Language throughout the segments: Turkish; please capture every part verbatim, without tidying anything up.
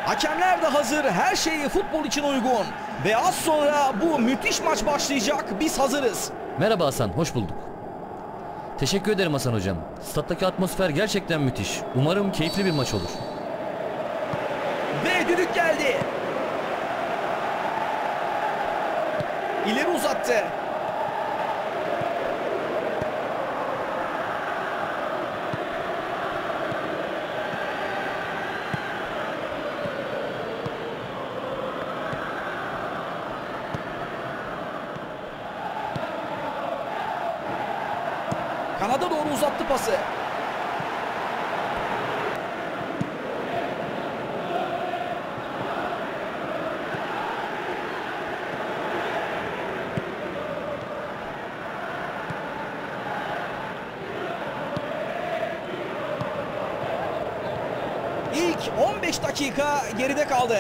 Hakemler de hazır. Her şey futbol için uygun. Ve az sonra bu müthiş maç başlayacak. Biz hazırız. Merhaba Hasan, hoş bulduk. Teşekkür ederim Hasan hocam. Stattaki atmosfer gerçekten müthiş. Umarım keyifli bir maç olur. Ve düdük geldi. İleri uzattı. Kanada doğru uzattı pası. İlk on beş dakika geride kaldı.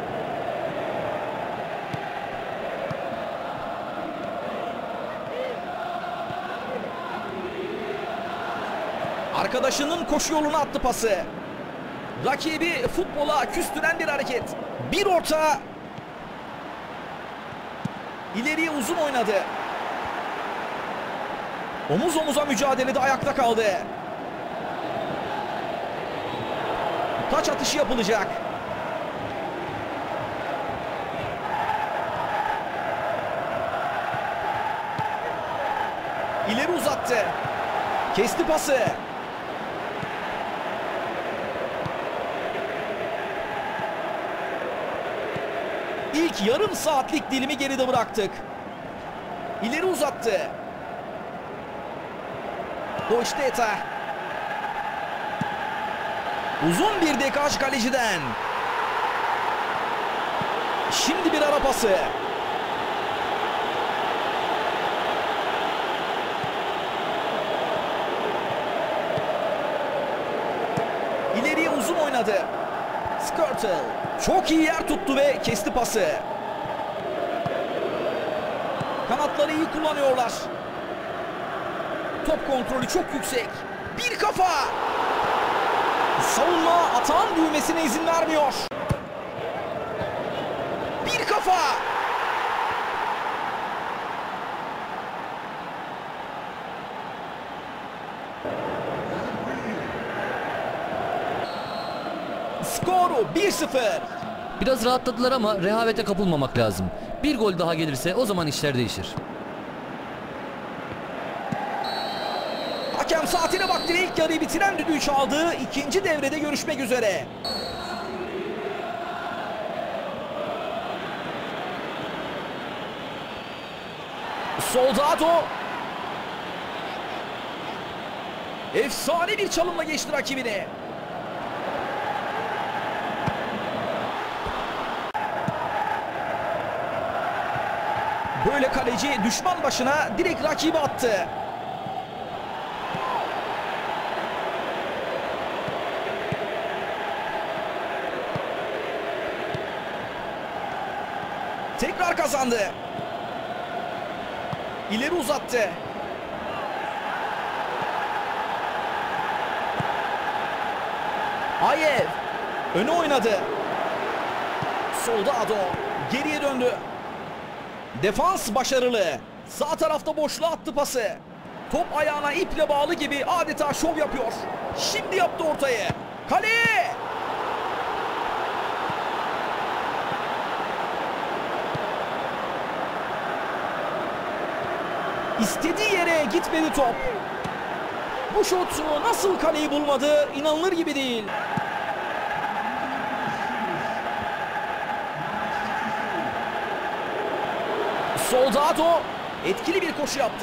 Arkadaşının koşu yoluna attı pası. Rakibi futbola küstüren bir hareket. Bir orta. İleriye uzun oynadı. Omuz omuza mücadelede ayakta kaldı. Taç atışı yapılacak. İleri uzattı. Kesti pası. İlk yarım saatlik dilimi geride bıraktık. İleri uzattı. Hoşteta. Uzun bir dekaj kaleciden. Şimdi bir ara pası. İleriye uzun oynadı. Skirtle çok iyi yer tuttu ve kesti pası. Kanatları iyi kullanıyorlar. Top kontrolü çok yüksek. Bir kafa. Savunma atağın düğmesine izin vermiyor. Bir kafa. Skoru bir sıfır. Biraz rahatladılar ama rehavete kapılmamak lazım. Bir gol daha gelirse o zaman işler değişir. Hakem saatine baktı ve ilk yarıyı bitiren düdüğü çaldı. İkinci devrede görüşmek üzere. Soldado. Efsane bir çalımla geçti rakibini. Böyle kaleci düşman başına direkt rakibi attı. Tekrar kazandı. İleri uzattı. Ayev öne oynadı. Solda Ado geriye döndü. Defans başarılı. Sağ tarafta boşluğa attı pası. Top ayağına iple bağlı gibi adeta şov yapıyor. Şimdi yaptı ortayı. Kaleye! İstediği yere gitmedi top. Bu şut nasıl kaleyi bulmadı inanılır gibi değil. Soldado etkili bir koşu yaptı.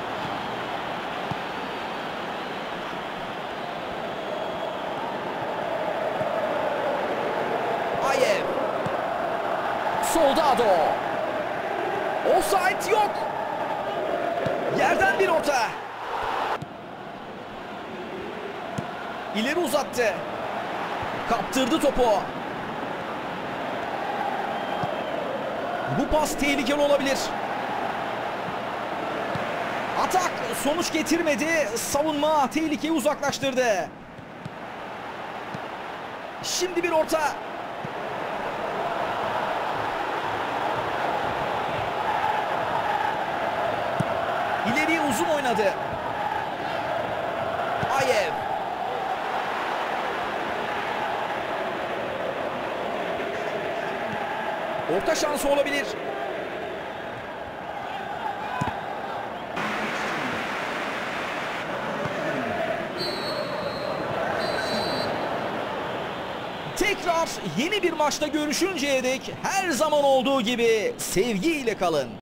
Ayev. Soldado. Offside yok. Yerden bir orta. İleri uzattı. Kaptırdı topu. Bu pas tehlikeli olabilir. Atak sonuç getirmedi. Savunma tehlikeyi uzaklaştırdı. Şimdi bir orta. uzun oynadı. Ayev. Orta şansı olabilir. Tekrar yeni bir maçta görüşünceye dek her zaman olduğu gibi sevgiyle kalın.